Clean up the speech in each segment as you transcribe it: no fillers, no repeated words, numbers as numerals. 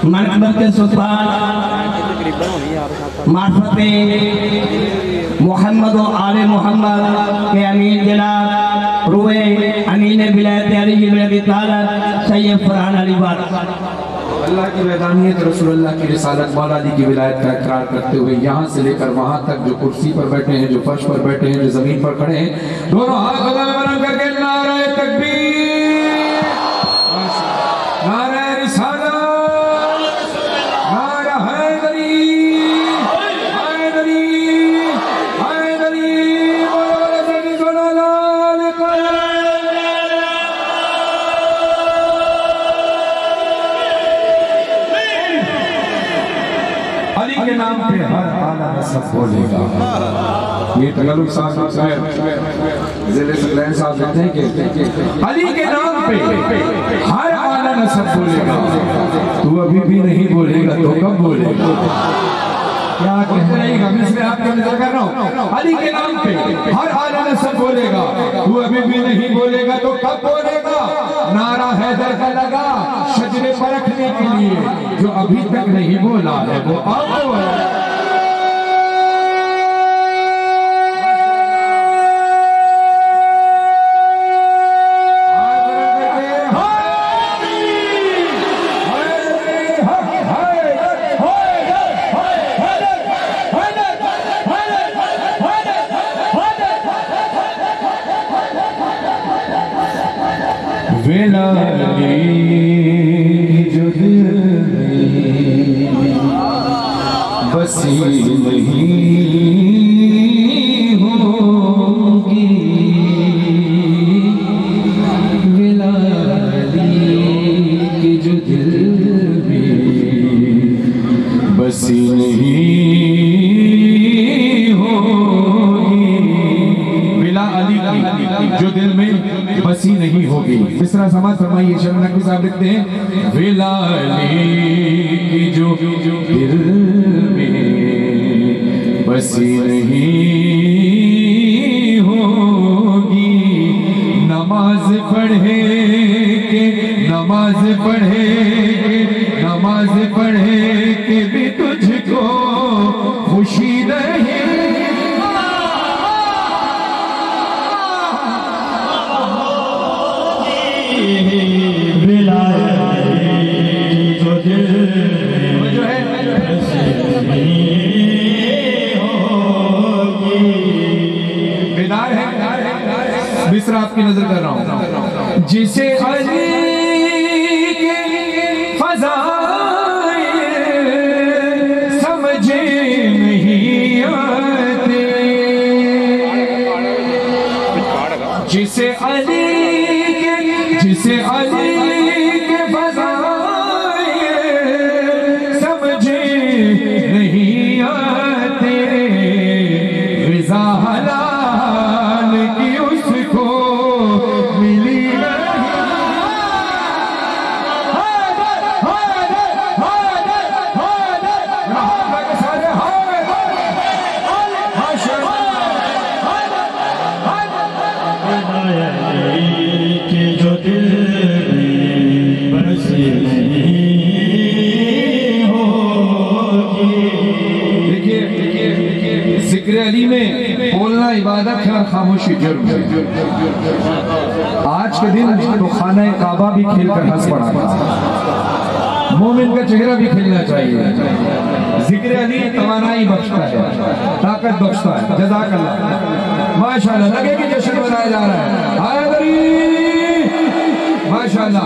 मनकबत सुल्तान मार्फते मोहम्मद और आले मोहम्मद के अमीन जनाब रूए अमीन विलायत अली बिन अबी तालिब सैयद फरहान अली वाला अल्लाह की वहदानियत रसूलुल्लाह की रिसालत मौला अली की विलायत का इकरार करते हुए यहाँ से लेकर वहाँ तक जो कुर्सी पर बैठे हैं, जो फर्श पर बैठे हैं, जो जमीन पर खड़े हैं, दोनों हाथ बुलंद करके नारे तकबीर, नारे रिसालत, नारा हैदरी, हैदरी, हैदरी, अली के नाम पे हर आला नसब बोलेगा। ये तगलुक साहब जिले सुलैन साहब कहते हैं कि अली के नाम पे हर आला नसब बोलेगा। तू अभी भी नहीं बोलेगा तो कब बोलेगा? क्या कहते रहेगा? मैं इसमें आपके नजर कर रहा हूँ। अली के नाम पे हर आला नसब बोलेगा। तू अभी भी नहीं बोलेगा तो कब बोलेगा? नारा हैदर का लगा शजरे परखने के लिए, जो अभी तक नहीं बोला है वो अब बोले। जो दिल में बसी नहीं होगी, विलाली की जो दिल में बसी नहीं होगी, विला अली की जो दिल में बसी नहीं होगी। इस तरह समाज फरमाइए। शेख नकवी साहब लिखते हैं, विलाली की जो दिल में बसी नहीं होगी, नमाज पढ़े के नमाज पढ़े के नमाज पढ़े के भी तुझको खुशी नहीं। मिस्र आपकी नजर कर रहा हूं। जिसे अली के फज़ाइल समझे नहीं आते, जिसे अली के फज़ाइल समझे नहीं आते, रिज़ा हलाल की उसको मिली अली में बोलना इबादत है और खामोशी जुर्म है। आज के दिन तो खाना काबा भी खेलकर हंस पड़ा था। मोमिन का चेहरा भी खिलना चाहिए। जिक्र अली तवानाई बख्शता है, ताकत बख्शता है। जज़ाकल्लाह। माशाल्लाह, लगे कि जश्न मनाया जा रहा है। हैदरी माशाल्लाह।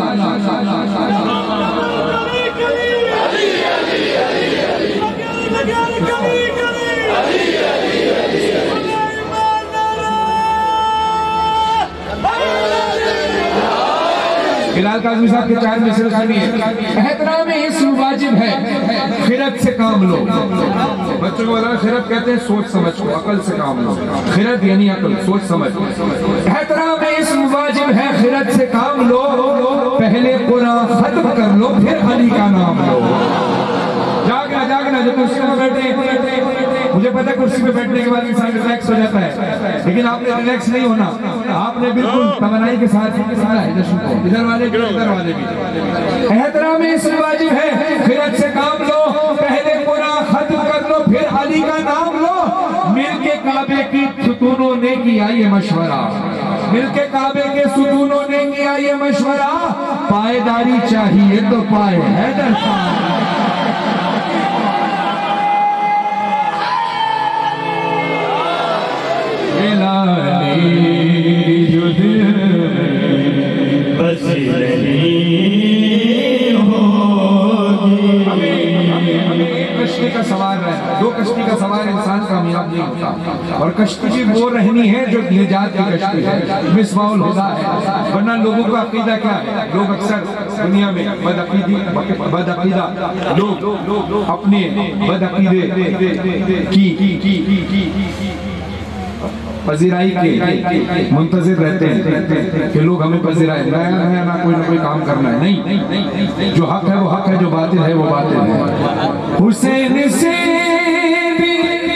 बिलाल काज़मी साहब के चार मिसरे सुनिए। एहतराम इस्म वाजिब है, खिरत से काम लो। बच्चों को बोला खिरत कहते हैं सोच समझ को, अकल से काम लो। खिरत यानी अकल, सोच समझ। एहतराम इस्म वाजिब है, खिरत से काम लो। पहले कुरान खत्म कर लो, फिर अली का नाम लो। जागना जागना, जो कुर्सी में बैठे, मुझे पता है कुर्सी पे बैठने के बाद इंसान रिलैक्स हो जाता है, लेकिन आपने रिलैक्स नहीं होना। आपने बिल्कुल तमन्नाई के साथ इधर वाले भी। एहतराम इस्म वाजिब है, सुतूनों ने किया ये मशवरा, मिलके काबे के सुतूनों ने किया ये मशवरा, पायदारी चाहिए तो पाए हैदर खान। जो दिल बस हमें एक कश्ती का सवार है, दो कश्ती का सवार इंसान कामयाब नहीं होता, और कश्ती भी वो रहनी है जो निजात की कश्ती है, मिसबाउल हुदा है। वरना लोगों का अकीदा क्या है, लोग अक्सर दुनिया में बदअकीदा लोग अपने बदअकीदे की पजीराई के मुंतजिर रहते हैं कि लोग हमें पजीराए, नया ना कोई काम करना है। नहीं, जो हक है वो हक है, जो बातिल है वो बातिल है। हुसैन से भी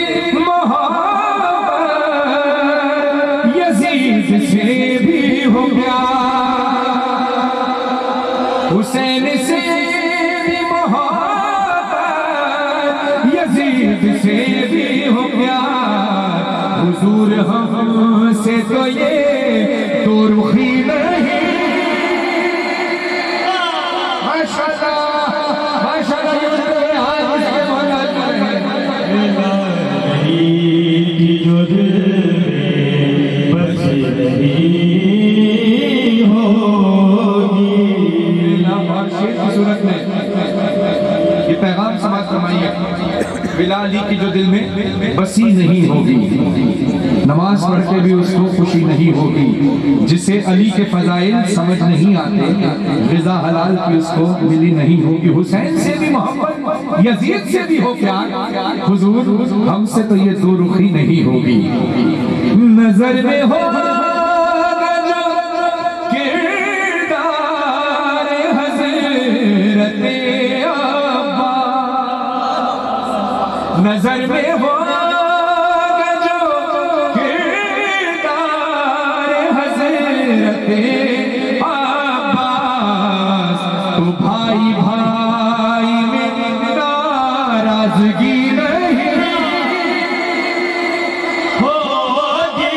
मोहब्बत, यजीद से भी हो प्यार, हुसैन से भी मोहब्बत, यजीद से भी हो प्यार, हुजूर हमसे तो ये दो रुखी नहीं। माशाअल्लाह माशाअल्लाह, ये हाथ इसके मौला की जो दिल बस नहीं होगी। शेर की सूरत में ये पैगाम समाज फरमाइए, बिलाली की जो दिल में बसी नहीं होगी, नमाज पढ़ के भी उसको खुशी नहीं होगी, जिसे अली के फजाइल समझ नहीं आते, ग़िज़ा हलाल की उसको मिली नहीं होगी। हुसैन से भी मोहब्बत, यजीद से भी हो प्यार, हुजूर हमसे तो ये दो रुखी नहीं होगी। नजर में हो किरदार हज़रत नजर में हो जो किरदार हज़रत अब्बास, तो भाई भाई में नाराजगी नहीं होगी।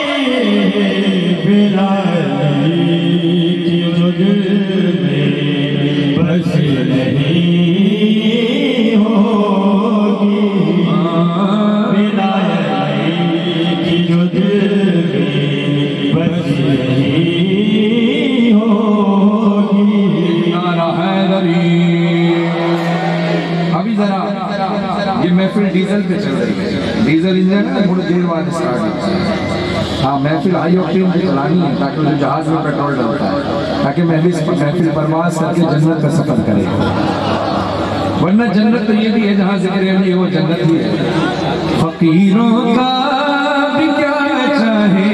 बिलाली की जो दिल में बस नहीं होगी, की जो दिल बस नहीं होगी। नारा हैदरी। अभी जरा ये महफिल डीजल पे चल रही है, डीजल इंजन है, थोड़ी देर बाद स्टार्ट होता है। हाँ, महफिल हाई ऑक्टेन की चलानी है ताकि जो जहाज में पेट्रोल डलता है, ताकि महफिल परवाज करके जन्नत का सफर करे। वरना जन्नत तो ये भी है जहाँ जिक्र है वो जन्नत भी है। फकीरों का भी क्या चाहे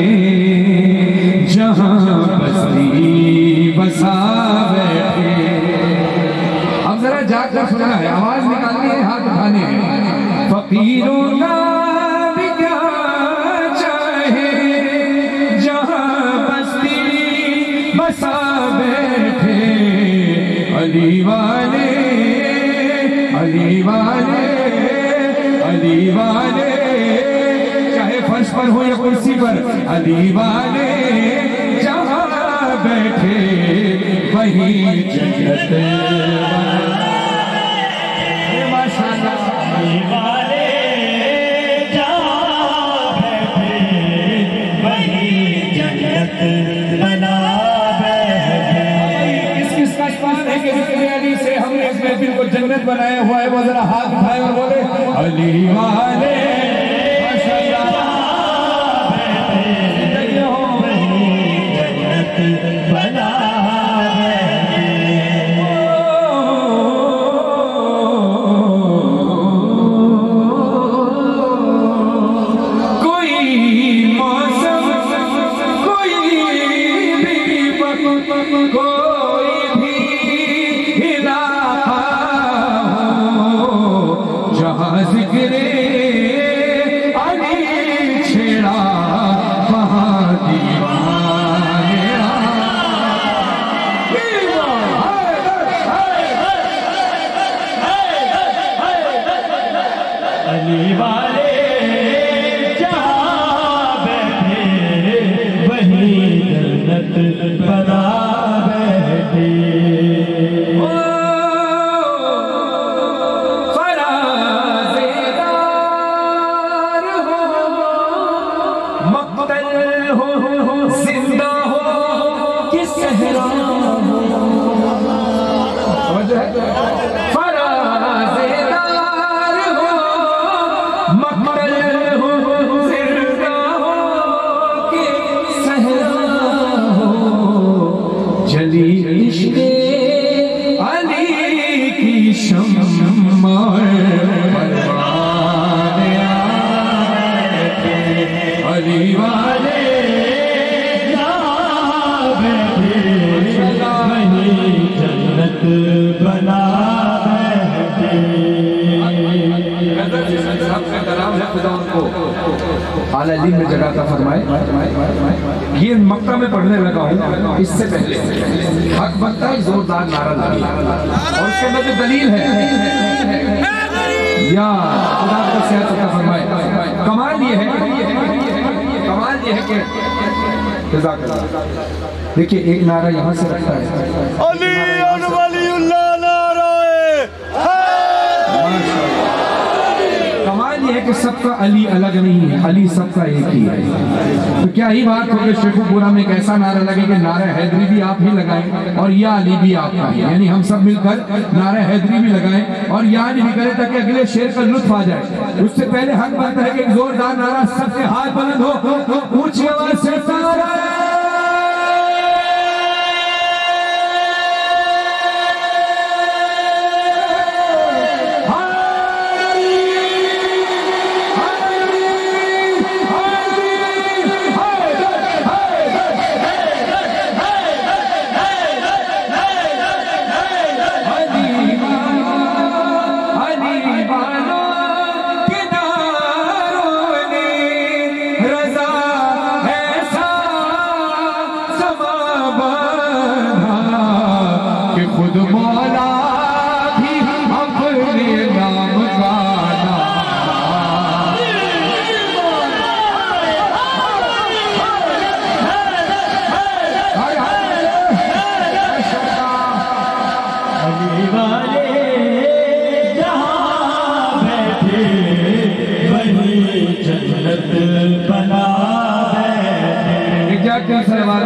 जहाँ बस्ती बसा बैठे। अब जरा जाग कर सुनना है, आवाज निकालनी है, हाथ उठाने हैं। फकीरों का भी क्या चाहे जहाँ बस्ती बसा बैठे, अली वाले अली वाले अली वाले, चाहे फर्श पर हो या कुर्सी पर, अली वाले जहाँ बैठे वहीं जन्नत। माशाअल्लाह, अली वाले जहाँ बैठे वहीं जन्नत बना बैठे। किसका ईमान है कि अली से हमने इस महफिल को जन्नत बनाया हुआ है? वो जरा हाथ उठाए और बोले अली वाले जन्नत बना। कोई मौसम कोई भी कोई भी इलाका जहाँ जिक्रे अली छेड़ा वहाँ दीवाने अली वाले जहाँ बना बैठे। फराज़ेदार हो, मक़तल हो, जिंदा हो कि सहरा हो। फराज़ेदार हो, मक़तल हो, जिंदा हो कि सहरा हो। जली इश्क़े अली की शम्मा परवाने आए थे। अली वाले यहाँ बैठे, वहीं जन्नत बना बैठे। आला इल्म में जगह का फरमाए। ये मक्का में पढ़ने लगा हूँ, इससे पहले हक बनता है जोरदार नारा लगी और उसके अंदर जो दलील है या खुदा को सेहत अता फरमाए। कमाल ये है कि देखिए एक नारा यहाँ से रखता है, अली वलीउल्लाह कमाल ये है कि सबका अली अलग नहीं है, अली सबका एक ही है। तो क्या ही बात हो कि शेखुपुरा में एक ऐसा नारा लगे कि नारा हैदरी भी आप ही लगाएं और या अली भी आपका ही, यानी हम सब मिलकर नारा हैदरी भी लगाएं और या अली भी करें ताकि अगले शेर का लुत्फ आ जाए। उससे पहले हक बनता है कि एक जोरदार नारा सबके हाथ बुलंद हो, ऊंची आवाज से नारा खुद मौला भी अपने नाम का अली वाले जहाँ बैठे वही जन्नत बना बैठे। क्या क्या सवाल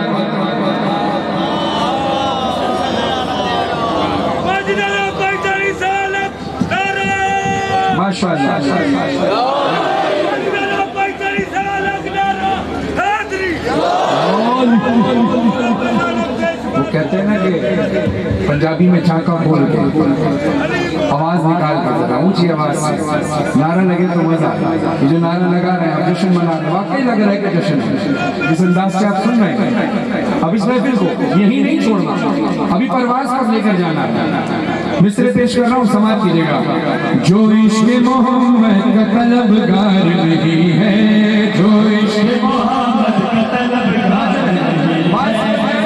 वो कहते हैं ना कि पंजाबी में झांका बोल के आवाज निकाल कर जरा ऊंची आवाज से नारा लगे तो मजा। ये जो नारा लगा रहे हैं आप जश्न मना रहे हैं, वाकई लग रहा है कि जश्न है जिस अंदाज से आप सुन रहे हैं। अब इस महफिल को यही नहीं छोड़ना, अभी परवाज पर लेकर जाना है। मिसरे पेश कर रहा हूँ, समाज कीजिएगा। जो इश्क़ मोहम्मद का तलबगार नहीं है, जो इश्क़ मोहम्मद का तलबगार नहीं है,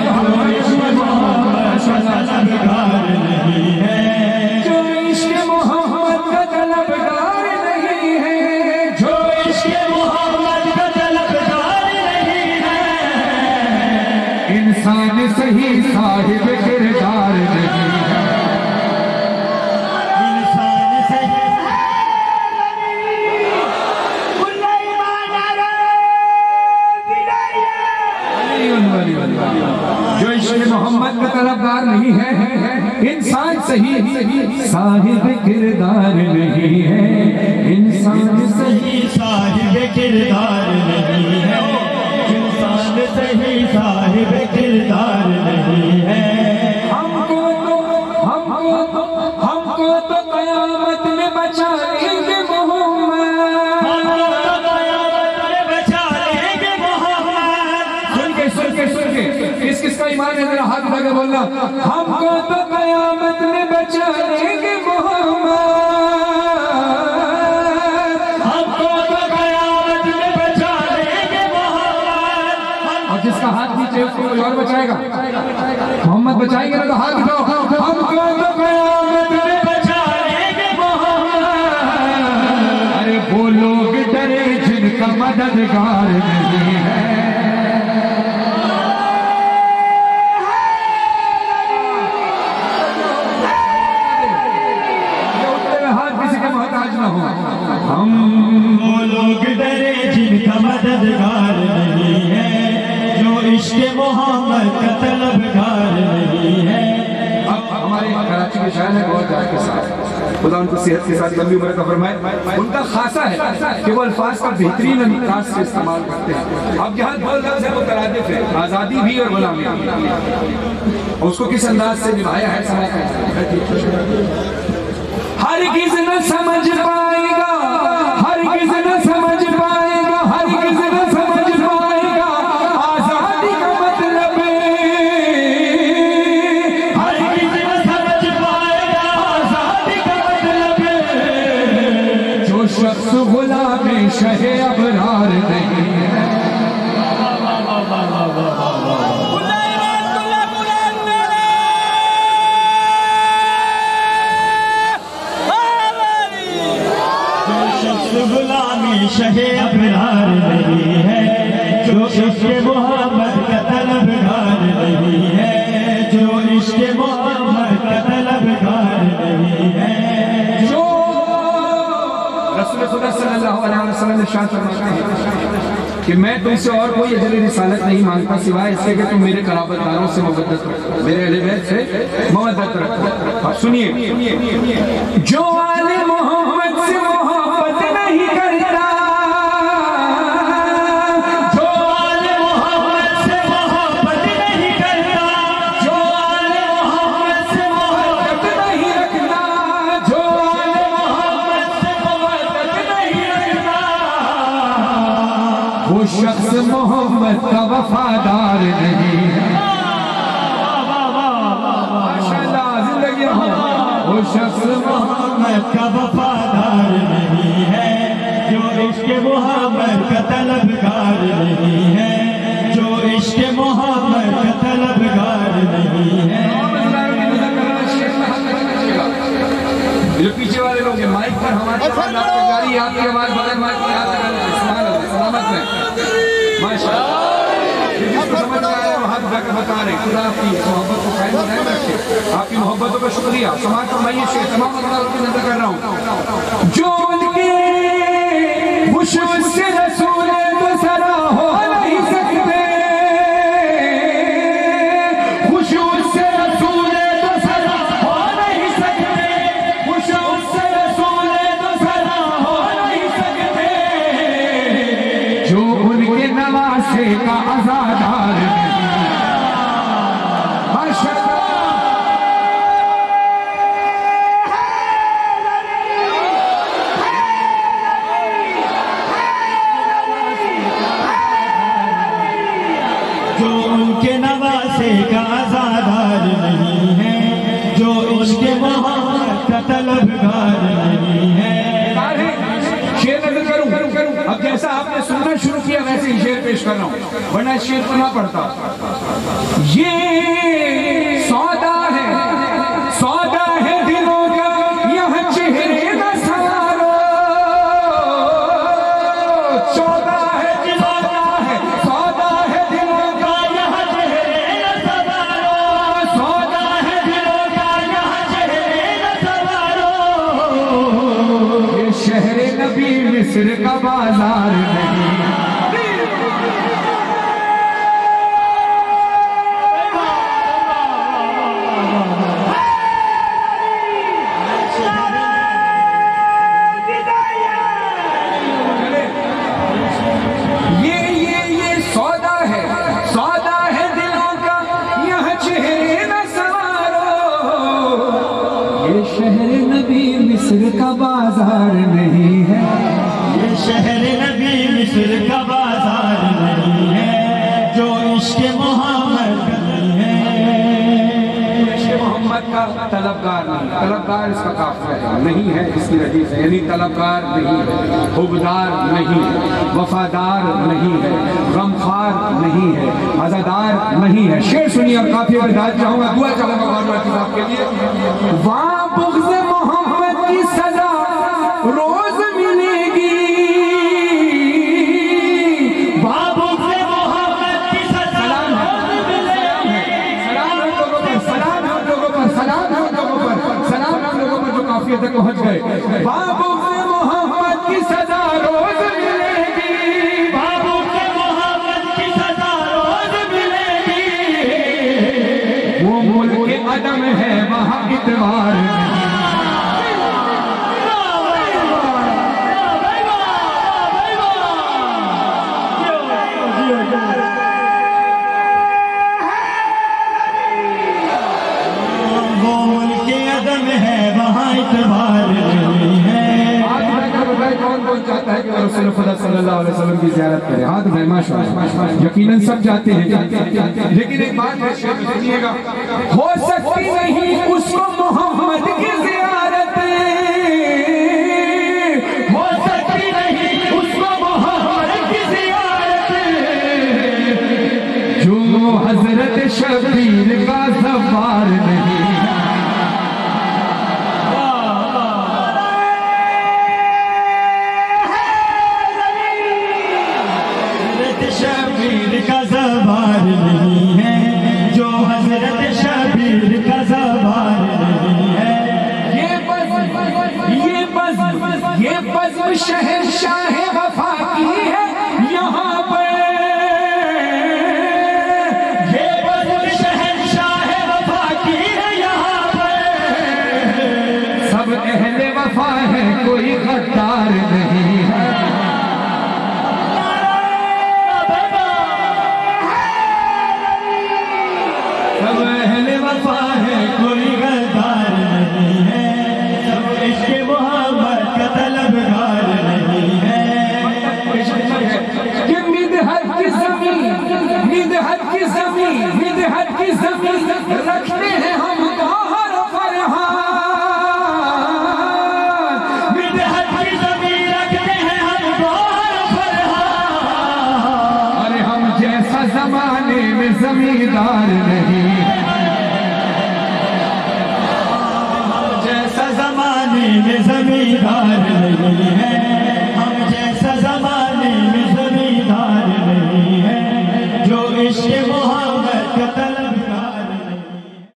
जो इश्क़ मोहम्मद का तलबगार नहीं है, जो इश्क़ मोहम्मद का तलबगार नहीं है, इंसान सही साहिब किरदार नहीं है। जो इश्क़ मोहम्मद का तलबगार नहीं है, इंसान सही साहिब किरदार नहीं है, इंसान सही साहिब किरदार नहीं है, इंसान सही साहिब किरदार नहीं है। हमको तो क़यामत में बचा लेंगे मोहम्मद, किसका ईमान है जरा हाथ उठा के बोलना। हमको तो क़यामत में बचा लेंगे मोहम्मद, हमको तो क़यामत में बचा लेंगे मोहम्मद। और जिसका हाथ नीचे उसको कोई और बचाएगा, मोहम्मद बचाएंगे ना तो हाथ उठाओ। हमको तो क़यामत में बचा लेंगे मोहम्मद। अरे वो लोग डरे जिनका मददगार नहीं है, मोहताज न हो। हम वो लोग डरे जिनका मददगार नहीं है, जो इश्क़ मोहम्मद का तलबगार नहीं है। अब हमारे कराची के शायर हैं बहुत जात के साथ, खुदा उनको सेहत के साथ लंबी उम्र का फरमाए। उनका खासा है कि वो अल्फाज का बेहतरीन अंदाज से इस्तेमाल करते हैं। अब जहाँ दो लफ्ज़ है वो मुतरादिफ है, आज़ादी भी और गुलामी भी, और उसको किस अंदाज से निभाया है समझ हर किस न समझ पाएगा, हर किस न समझ पाएगा, हर किस न समझ पाएगा आज़ादी का मतलब। हर किसी न समझ पाएगा आज़ादी का मतलब। जो शख्स गुलाम शहे अबरार नहीं है, गुलामी शहे अबरार नहीं है, जो इश्क़ मोहम्मद का तलबगार नहीं है, जो इश्क़ मोहम्मद का तलबगार नहीं है। जो रसूल खुदा सल्लल्लाहु अलैहि वसल्लम ने इरशाद फरमाते हैं कि मैं तुमसे और कोई अजली रिसालत नहीं मांगता सिवाय इससे कि तुम मेरे कराबतदारों से मोहब्बत रखो, मेरे अहले बैत से मोहब्बत रखो। अब सुनिए, जो आले मोहम्मद से मोहब्बत नहीं करता, जो आले मोहम्मद से मोहब्बत नहीं करता, जो आले मोहम्मद से मोहब्बत नहीं रखता, जो आले मोहम्मद से मोहब्बत नहीं रखता, वो शख्स मोहम्मद का वफादार नहीं है। माशाअल्लाह, जिंदगी हो। वो शख्स मोहम्मद का वफादार नहीं है, जो इश्क़ मोहम्मद का तलबगार नहीं है, जो इश्क़ मोहम्मद का तलबगार नहीं है। जो पीछे वाले लोग हैं माइक पर हमारे आवाज आपको जारी है, आपकी आवाज बगैर माइक के याद करना सलामत में। माशाअल्लाह, जिसको समझ में आया वो हाथ उठाकर बता रहे खुदा आपकी मोहब्बत को कायम बनाए रखे, आपकी मोहब्बतों का शुक्रिया। समाज फरमाइए शेख तमाम अल्लाह की नजर कर रहा हूँ। जो उनके खुशबू से रसूल तो सरा हो नहीं सकते, खुशबू से रसूल तो सरा हो नहीं सकते, खुशबू से रसूल तो सरा हो नहीं सकते, जो उनके नवासे का आज़ादार नहीं। जो उनके नवासे का आज़ादार नहीं है, जो इश्क़ मोहम्मद का तलबगार नहीं है। शेर नजर करूं, अब जैसा आपने सुनना शुरू किया वैसे ही शेर पेश कर रहा हूं, वरना शेर को ना पढ़ता। ये सौदा है, सौदा है दिलों का, यह चेहरे न सवारो, सौदा है दिलों का, है सौदा है दिलों का, यह चेहरे न सवारो, सौदा है दिलों का, यह चेहरे न सवारो। ये शहरे नबी मिस्र का बाजार नहीं। ये सौदा है, सौदा है दिलों का, यह चेहरे न सवारो। ये शहर नबी मिस्र का बाजार नहीं है, ये शहर नबी मिस्र का बाजार नहीं है, जो इश्क़ मोहम्मद का नहीं है। इश्क़ मोहम्मद का तलबगार नहीं, तलबगार इसका काफिला है, नहीं है इसकी रदीफ है, यानी तलबगार नहीं है, हुबदार नहीं है, वफादार नहीं है, गमखार नहीं है, आज़ादार नहीं है। शेर सुनिए और काफी बजाज चाहूंगा, दुआ चाहूंगा बार-बार किताब के लिए। वहाँ बुग़्ज़ मोहम्मद की सजा रोज मिलेगी, वहाँ बुग़्ज़ मोहम्मद की सजा रोज मिलेगी। सलाम है लोगों पर, सलाम है लोगों पर, सलाम है लोगों पर, सलाम है लोगों पर जो काफियत तक पहुंच गए। वहाँ बुग़्ज़ की सजा रोज मिलेगी, बाबू के मोहब्बत की सजा रोज मिलेगी। वो मुल्क अदम है वहाँ इतवार नहीं। वो मुल्क अदम है वहाँ इतवार नहीं है। कौन कौन चाहता है कि रसूल खुदा सल्लल्लाहु अलैहि वसल्लम की ज़ियारत करे? हाथ में माशाअल्लाह, यकीनन सब चाहते हैं। लेकिन एक बात है, सुनिएगा, हो सकती नहीं उसको मोहम्मद की ज़ियारत, हो सकती नहीं उसको मोहम्मद की ज़ियारत, जो हजरत शबीर का सवार नहीं। शबीर का ज़बार नहीं है, जो हजरत शबीर का ज़बार नहीं है। ये बज़्म शहंशाह वफा की है यहाँ पर, ये बज़्म शहंशाह वफा की है यहाँ पर। सब अहले वफा है, कोई गद्दार नहीं है। सब अहले वफा है, कोई गद्दार नहीं है। सब इश्क़ मोहम्मद का तलबगार नहीं है। कि मिदहत की ज़मीन रखते हैं हम गौहर फरहान, मिदहत की ज़मीन रखते हैं हम गौहर फरहान। अरे हम जैसा जमाने में जमींदार नहीं, जैसा ज़माने में ज़मींदार नहीं है।